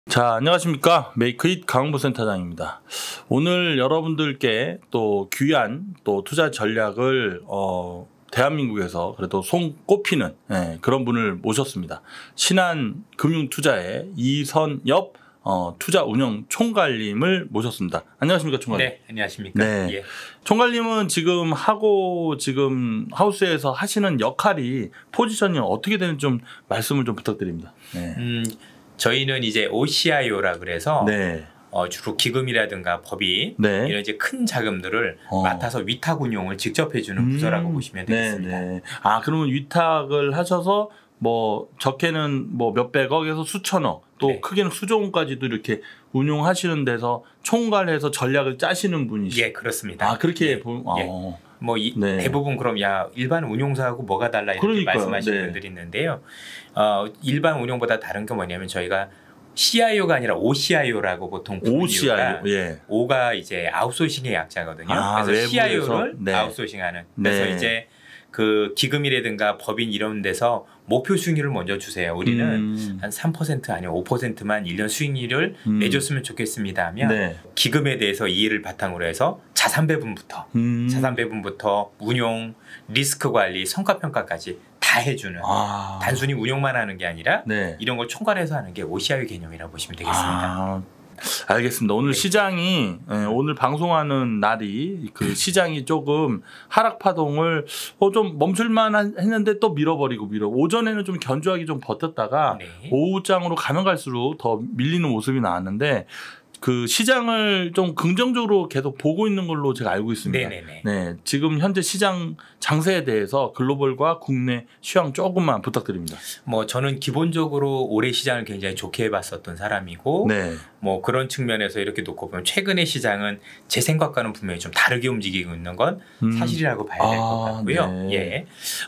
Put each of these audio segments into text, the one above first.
자, 안녕하십니까. 메이크잇 강원부 센터장입니다. 오늘 여러분들께 또 귀한 또 투자 전략을 대한민국에서 그래도 손꼽히는 그런 분을 모셨습니다. 신한금융투자의 이선엽 투자 운영 총괄님을 모셨습니다. 안녕하십니까, 총괄님. 네, 안녕하십니까. 네. 예. 총괄님은 지금 하우스에서 하시는 역할이 포지션이 어떻게 되는지 좀 말씀을 좀 부탁드립니다. 네. 저희는 이제 OCIO라 그래서 네. 주로 기금이라든가 법인 네. 이런 이제 큰 자금들을 맡아서 위탁 운용을 직접 해주는 부서라고 보시면 되겠습니다. 네. 아, 그러면 위탁을 하셔서 뭐 적게는 뭐 몇백억에서 수천억, 또 네. 크게는 수조원까지도 이렇게 운용하시는 데서 총괄해서 전략을 짜시는 분이시죠? 예, 그렇습니다. 아, 그렇게 예. 뭐 네. 대부분 그럼 일반 운용사하고 뭐가 달라 이렇게 그러니까요. 말씀하시는 네. 분들이 있는데요. 일반 운용보다 다른 게 뭐냐면 저희가 CIO가 아니라 OCIO라고 보통 부르는 이유가 예. O가 이제 아웃소싱의 약자거든요. 아, 그래서 외부에서? CIO를 네. 아웃소싱하는. 그래서 네. 이제 그 기금이라든가 법인 이런 데서 목표 수익률을 먼저 주세요. 우리는 한 3% 아니면 5%만 1년 수익률을 내줬으면 좋겠습니다 하면 네. 기금에 대해서 이해를 바탕으로 해서 자산 배분부터 운용, 리스크 관리, 성과 평가까지 다 해주는 단순히 운용만 하는 게 아니라 네. 이런 걸 총괄해서 하는 게 OCIO 개념이라고 보시면 되겠습니다. 알겠습니다. 오늘 네. 시장이 오늘 방송하는 날이 그 시장이 조금 하락 파동을 좀 멈출만 했는데 또 밀어버리고 오전에는 좀 견조하게 좀 버텼다가 네. 오후장으로 가면 갈수록 더 밀리는 모습이 나왔는데 그 시장을 좀 긍정적으로 계속 보고 있는 걸로 제가 알고 있습니다. 네네네. 네, 지금 현재 시장 장세에 대해서 글로벌과 국내 시황 조금만 부탁드립니다. 뭐 저는 기본적으로 올해 시장을 굉장히 좋게 봤었던 사람이고 네. 뭐 그런 측면에서 이렇게 놓고 보면 최근의 시장은 제 생각과는 분명히 좀 다르게 움직이고 있는 건 사실이라고 봐야 될 것 같고요. 네. 예.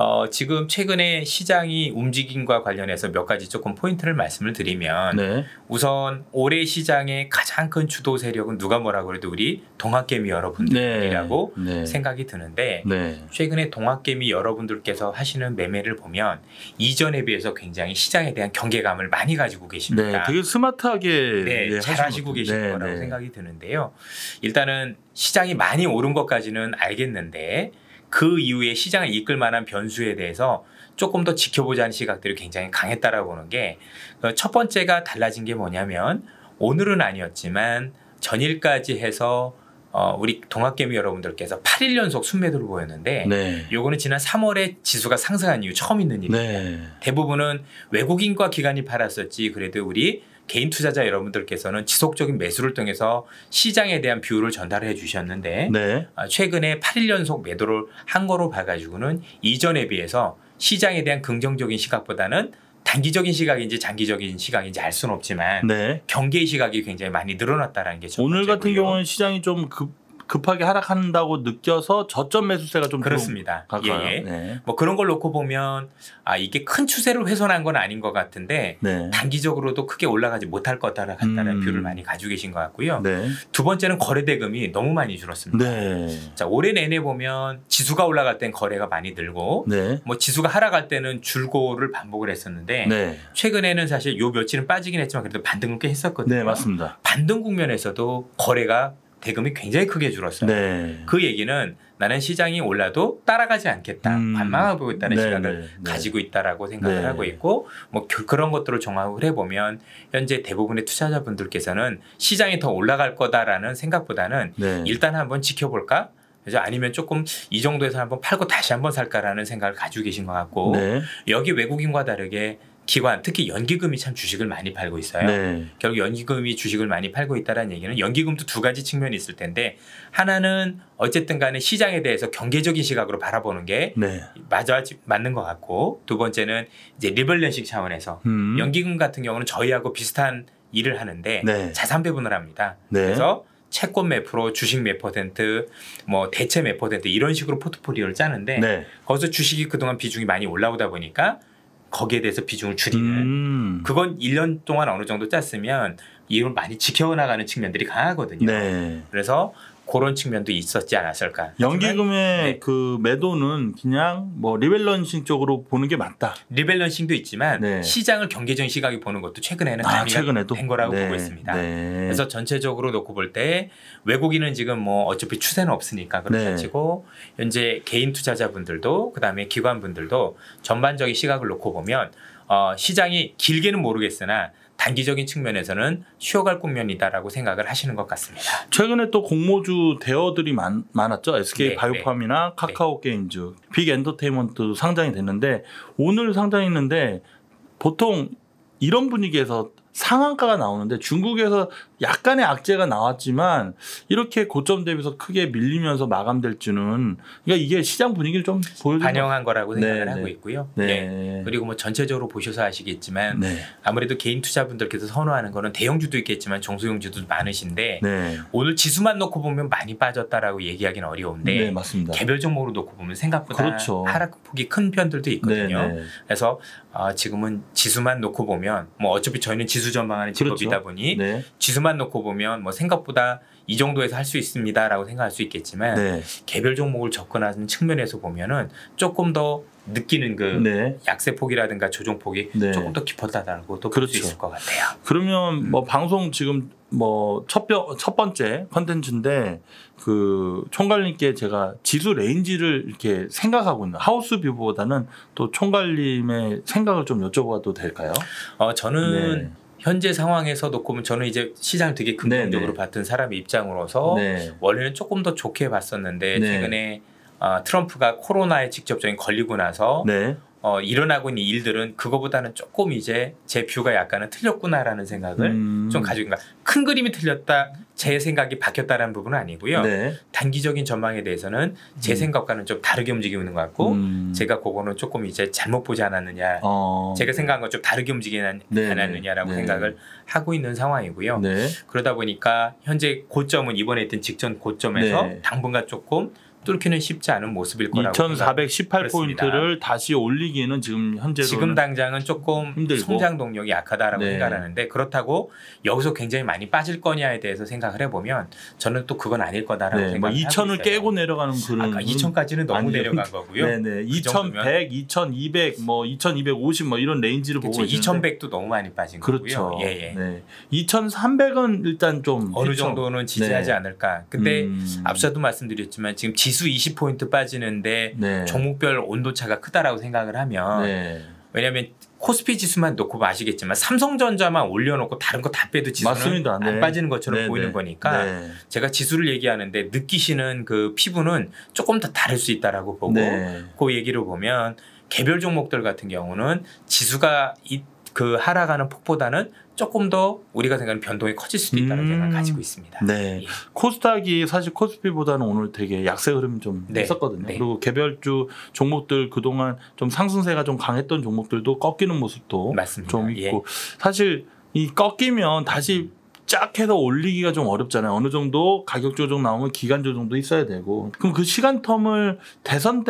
지금 최근에 시장이 움직임과 관련해서 몇 가지 조금 포인트를 말씀을 드리면 네. 우선 올해 시장의 가장 큰 주도 세력은 누가 뭐라고 해도 우리 동학개미 여러분들이라고 네. 생각이 드는데 네. 최근에 동학개미 여러분들께서 하시는 매매를 보면 이전에 비해서 굉장히 시장에 대한 경계감을 많이 가지고 계십니다. 네, 되게 스마트하게 네, 잘 하시고 계신 거라고 생각이 드는데요. 일단은 시장이 많이 오른 것까지는 알겠는데 그 이후에 시장을 이끌 만한 변수에 대해서 조금 더 지켜보자는 시각들이 굉장히 강했다라고 보는 게 첫 번째가 달라진 게 뭐냐면 오늘은 아니었지만 전일까지 해서 우리 동학개미 여러분들께서 8일 연속 순매도를 보였는데 요거는 지난 3월에 지수가 상승한 이후 처음 있는 일입니다. 대부분은 외국인과 기관이 팔았었지 그래도 우리 개인 투자자 여러분들께서는 지속적인 매수를 통해서 시장에 대한 뷰를 전달해 주셨는데 최근에 8일 연속 매도를 한 거로 봐가지고는 이전에 비해서 시장에 대한 긍정적인 시각보다는 단기적인 시각인지 장기적인 시각인지 알 수는 없지만 경계의 시각이 굉장히 많이 늘어났다는 게 오늘 같은 경우는 시장이 좀 급하게 하락한다고 느껴서 저점 매수세가 좀 그렇습니다. 갈까요? 예. 뭐 그런 걸 놓고 보면 이게 큰 추세를 훼손한 건 아닌 것 같은데 단기적으로도 크게 올라가지 못할 것 같다는 뷰를 많이 가지고 계신 것 같고요. 두 번째는 거래 대금이 너무 많이 줄었습니다. 자, 올해 내내 보면 지수가 올라갈 땐 거래가 많이 늘고 뭐 지수가 하락할 때는 줄고를 반복을 했었는데 최근에는 사실 요 며칠은 빠지긴 했지만 그래도 반등은 꽤 했었거든요. 네, 맞습니다. 반등 국면에서도 거래가 대금이 굉장히 크게 줄었어요. 그 얘기는 나는 시장이 올라도 따라가지 않겠다. 관망하고 있다는 시각을 가지고 있다라고 생각을 하고 있고 뭐 그런 것들을 종합을 해보면 현재 대부분의 투자자분들께서는 시장이 더 올라갈 거다라는 생각보다는 일단 한번 지켜볼까? 그래서 아니면 조금 이 정도에서 한번 팔고 다시 한번 살까라는 생각을 가지고 계신 것 같고 여기 외국인과 다르게 기관, 특히 연기금이 참 주식을 많이 팔고 있어요. 결국 연기금이 주식을 많이 팔고 있다는 얘기는 연기금도 두 가지 측면이 있을 텐데 하나는 어쨌든 간에 시장에 대해서 경계적인 시각으로 바라보는 게 맞는 것 같고 두 번째는 이제 리밸런싱 차원에서 연기금 같은 경우는 저희하고 비슷한 일을 하는데 자산 배분을 합니다. 그래서 채권 몇 프로, 주식 몇 %, 뭐 대체 몇 % 이런 식으로 포트폴리오를 짜는데 거기서 주식이 그동안 비중이 많이 올라오다 보니까 거기에 대해서 비중을 줄이는 그건 1년 동안 어느 정도 짰으면 이걸 많이 지켜나가는 측면들이 강하거든요. 그래서 그런 측면도 있었지 않았을까. 연기금의 네. 그 매도는 그냥 뭐 리밸런싱 쪽으로 보는 게 맞다. 리밸런싱도 있지만 네. 시장을 경제적인 시각이 보는 것도 최근에는 최근에도 된 거라고 네. 보고 있습니다. 네. 그래서 전체적으로 놓고 볼 때 외국인은 지금 뭐 어차피 추세는 없으니까 그렇다 치고 현재 개인 투자자분들도 그다음에 기관분들도 전반적인 시각을 놓고 보면 시장이 길게는 모르겠으나 단기적인 측면에서는 쉬어갈 국면이다라고 생각을 하시는 것 같습니다. 최근에 또 공모주 대여들이 많았죠. SK 네, 바이오팜이나 카카오 게임즈, 빅 엔터테인먼트 상장이 됐는데 오늘 상장했는데 보통 이런 분위기에서 상한가가 나오는데 중국에서 약간의 악재가 나왔지만 이렇게 고점 대비해서 크게 밀리면서 마감될 줄은 그러니까 이게 시장 분위기를 좀 보여주는 반영한 거라고 생각을 하고 있고요. 네. 네. 그리고 뭐 전체적으로 보셔서 아시겠지만 네. 아무래도 개인 투자분들께서 선호하는 거는 대형주도 있겠지만 중소형주도 많으신데 네. 오늘 지수만 놓고 보면 많이 빠졌다라고 얘기하기는 어려운데 네, 맞습니다. 개별 종목으로 놓고 보면 생각보다 그렇죠. 하락폭이 큰 편들도 있거든요. 네. 그래서 지금은 지수만 놓고 보면 뭐 어차피 저희는 지수 전망하는 직업이다 그렇죠. 보니 네. 지수만 놓고 보면 뭐 생각보다 이 정도에서 할 수 있습니다라고 생각할 수 있겠지만 네. 개별 종목을 접근하는 측면에서 보면은 조금 더 느끼는 그 네. 약세폭이라든가 조정폭이 네. 조금 더 깊었다라고 또 볼 수 그렇죠. 있을 것 같아요. 그러면 뭐 방송 지금 뭐 첫 번째 컨텐츠인데 그 총괄님께 제가 지수 레인지를 이렇게 생각하고 있는 하우스 뷰보다는 또 총괄님의 생각을 좀 여쭤봐도 될까요? 저는 네. 현재 상황에서 놓고 보면 저는 이제 시장을 되게 긍정적으로 봤던 사람의 입장으로서 네. 원래는 조금 더 좋게 봤었는데 네. 최근에 트럼프가 코로나에 직접적인 걸리고 나서 네. 일어나고 있는 일들은 그거보다는 조금 이제 제 뷰가 약간은 틀렸구나라는 생각을 좀 가지고 있는 거예요. 큰 그림이 틀렸다, 제 생각이 바뀌었다라는 부분은 아니고요. 네. 단기적인 전망에 대해서는 제 생각과는 좀 다르게 움직이고 있는 것 같고 제가 그거는 조금 이제 잘못 보지 않았느냐, 제가 생각한 건 좀 다르게 움직이지 않았느냐라고 생각을 하고 있는 상황이고요. 네. 그러다 보니까 현재 고점은 이번에 있던 직전 고점에서 네. 당분간 조금 뚫기는 쉽지 않은 모습일 거라고 2418포인트를 다시 올리기는 지금 현재로는 지금 당장은 조금 힘들고. 성장 동력이 약하다라고 네. 생각하는데 그렇다고 여기서 굉장히 많이 빠질 거냐에 대해서 생각을 해보면 저는 또 그건 아닐 거다라고 네. 뭐 생각을 하고 2000을 있어요. 깨고 내려가는 그런 2000까지는 너무 아니요. 내려간 거고요. 네네. 2100, 2200, 뭐 2250 뭐 이런 레인지를 보고 있는데 2100도 너무 많이 빠진 그렇죠. 거고요. 예. 네. 2300은 일단 좀 어느 정도는 지지하지 네. 않을까. 근데 앞서도 말씀드렸지만 지금 지수 20포인트 빠지는데 네. 종목별 온도차가 크다라고 생각을 하면 네. 왜냐하면 코스피 지수만 놓고 아시겠지만 삼성전자만 올려놓고 다른 거 다 빼도 지수는 맞습니다. 안 네. 빠지는 것처럼 네, 보이는 네. 거니까 네. 제가 지수를 얘기하는데 느끼시는 그 피부는 조금 더 다를 수 있다라고 보고 네. 그 얘기를 보면 개별 종목들 같은 경우는 지수가 그 하락하는 폭보다는 조금 더 우리가 생각하는 변동이 커질 수도 있다는 생각을 가지고 있습니다. 네. 예. 코스닥이 사실 코스피보다는 오늘 되게 약세 흐름이 좀 네. 있었거든요. 네. 그리고 개별주 종목들 그동안 좀 상승세가 좀 강했던 종목들도 꺾이는 모습도 맞습니다. 좀 있고 예. 사실 이 꺾이면 다시 쫙 해서 올리기가 좀 어렵잖아요. 어느 정도 가격 조정 나오면 기간 조정도 있어야 되고 그럼 그 시간 텀을 대선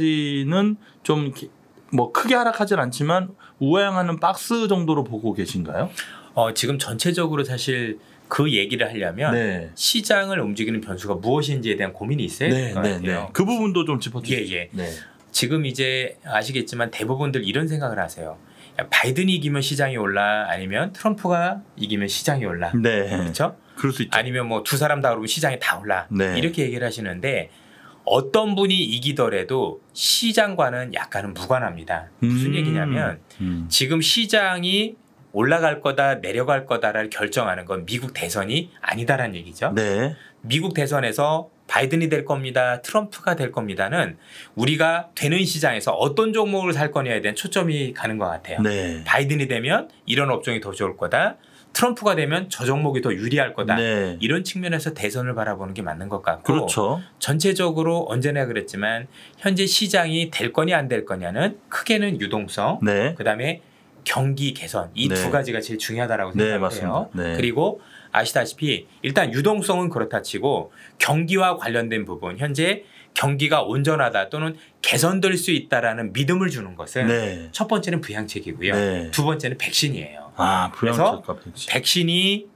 때까지는 좀 뭐 크게 하락하진 않지만 우회항하는 박스 정도로 보고 계신가요? 지금 전체적으로 사실 그 얘기를 하려면 네. 시장을 움직이는 변수가 무엇인지에 대한 고민이 있어야 될 것 같아요. 그 부분도 좀 짚어주시죠. 예. 네. 지금 이제 아시겠지만 대부분들 이런 생각을 하세요. 야, 바이든이 이기면 시장이 올라 아니면 트럼프가 이기면 시장이 올라. 네. 그렇죠? 그럴 수 있죠. 아니면 뭐 두 사람 다 그러면 시장이 다 올라. 네. 이렇게 얘기를 하시는데 어떤 분이 이기더라도 시장과는 약간은 무관합니다. 무슨 얘기냐면 지금 시장이 올라갈 거다 내려갈 거다를 결정하는 건 미국 대선이 아니다라는 얘기죠. 네. 미국 대선에서 바이든이 될 겁니다. 트럼프가 될 겁니다는 우리가 되는 시장에서 어떤 종목을 살 거냐에 대한 초점이 가는 것 같아요. 네. 바이든이 되면 이런 업종이 더 좋을 거다. 트럼프가 되면 저 종목이 더 유리할 거다. 네. 이런 측면에서 대선을 바라보는 게 맞는 것 같고 그렇죠. 전체적으로 언제나 그랬지만 현재 시장이 될 거냐 안 될 거냐는 크게는 유동성 네. 그다음에 경기 개선 이 두 네. 가지가 제일 중요하다라고 네, 생각해요. 맞습니다. 네. 그리고 아시다시피 일단 유동성은 그렇다 치고 경기와 관련된 부분 현재 경기가 온전하다 또는 개선될 수 있다라는 믿음을 주는 것은 네. 첫 번째는 부양책이고요. 네. 두 번째는 백신이에요. 아, 그래서 부양책과 백신. 백신이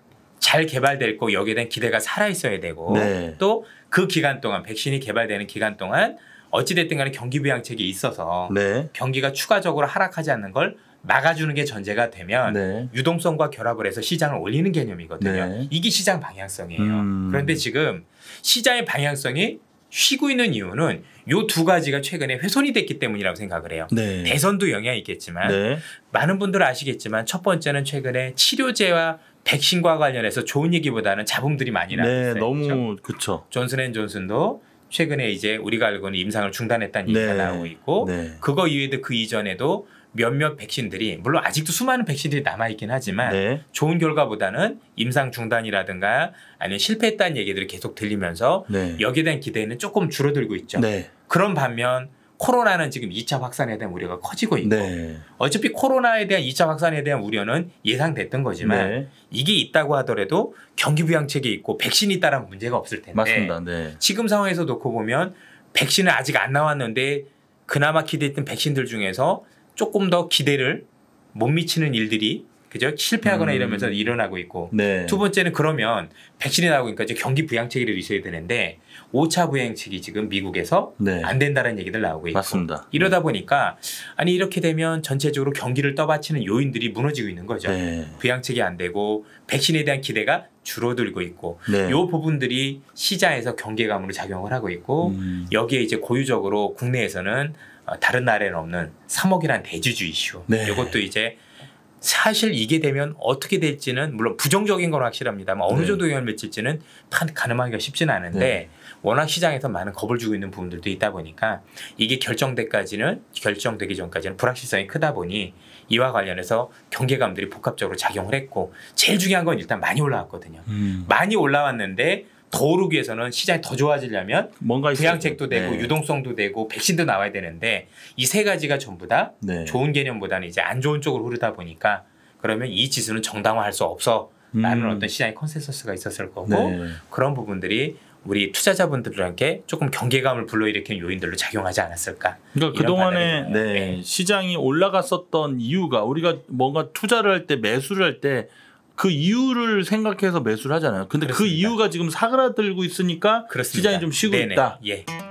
잘 개발됐고 여기에 대한 기대가 살아 있어야 되고 네. 또 그 기간 동안 백신이 개발되는 기간 동안 어찌됐든 간에 경기 부양책이 있어서 네. 경기가 추가적으로 하락하지 않는 걸 막아주는 게 전제가 되면 네. 유동성과 결합을 해서 시장을 올리는 개념이거든요. 네. 이게 시장 방향성이에요. 그런데 지금 시장의 방향성이 쉬고 있는 이유는 요 두 가지가 최근에 훼손이 됐기 때문이라고 생각을 해요. 네. 대선도 영향이 있겠지만 네. 많은 분들은 아시겠지만 첫 번째는 최근에 치료제와 백신과 관련해서 좋은 얘기보다는 잡음들이 많이 나고 있어요. 네. 너무 그렇죠. 존슨앤존슨도 최근에 이제 우리가 알고는 임상을 중단했다는 얘기가 네. 나오고 있고 네. 그거 이외에도 그 이전에도 몇몇 백신들이 물론 아직도 수많은 백신들이 남아있긴 하지만 네. 좋은 결과보다는 임상 중단이라든가 아니면 실패했다는 얘기들이 계속 들리면서 네. 여기에 대한 기대는 조금 줄어들고 있죠. 네. 그런 반면 코로나는 지금 2차 확산에 대한 우려가 커지고 있고 네. 어차피 코로나에 대한 2차 확산에 대한 우려는 예상됐던 거지만 네. 이게 있다고 하더라도 경기 부양책이 있고 백신이 있다라는 문제가 없을 텐데 맞습니다. 네. 지금 상황에서 놓고 보면 백신은 아직 안 나왔는데 그나마 기대했던 백신들 중에서 조금 더 기대를 못 미치는 일들이 그죠? 실패하거나 이러면서 일어나고 있고 네. 두 번째는 그러면 백신이 나오니까 이제 경기 부양책이라도 있어야 되는데 5차 부양책이 지금 미국에서 네. 안 된다는 얘기들 나오고 있고 맞습니다. 이러다 보니까 아니 이렇게 되면 전체적으로 경기를 떠받치는 요인들이 무너지고 있는 거죠. 네. 부양책이 안 되고 백신에 대한 기대가 줄어들고 있고 네. 요 부분들이 시장에서 경계감으로 작용을 하고 있고 여기에 이제 고유적으로 국내에서는 다른 나라에는 없는 3억이라는 대주주 이슈. 네. 이것도 이제 사실 이게 되면 어떻게 될지는 물론 부정적인 건 확실합니다만 어느 네. 정도 영향을 미칠지는 가늠하기가 쉽지는 않은데 네. 워낙 시장에서 많은 겁을 주고 있는 부분들도 있다 보니까 이게 결정되기 전까지는 불확실성이 크다 보니 이와 관련해서 경계감들이 복합적으로 작용을 했고 제일 중요한 건 일단 많이 올라왔거든요. 많이 올라왔는데 더 오르기 위해서는 시장이 더 좋아지려면 뭔가 부양책도 되고 네. 유동성도 되고 백신도 나와야 되는데 이 세 가지가 전부 다 네. 좋은 개념보다는 이제 안 좋은 쪽으로 흐르다 보니까 그러면 이 지수는 정당화할 수 없어 라는 어떤 시장의 컨센서스가 있었을 거고 네. 그런 부분들이 우리 투자자분들에게 조금 경계감을 불러일으키는 요인들로 작용하지 않았을까. 그러니까 이런 그동안에 판단이 듭니다. 네. 시장이 올라갔었던 이유가 우리가 뭔가 투자를 할 때 매수를 할 때 그 이유를 생각해서 매수를 하잖아요. 근데 그렇습니다. 그 이유가 지금 사그라들고 있으니까 그렇습니다. 시장이 좀 쉬고 네네. 있다. 예.